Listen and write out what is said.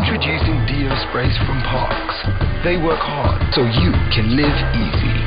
Introducing Deo sprays from Parks. They work hard so you can live easy.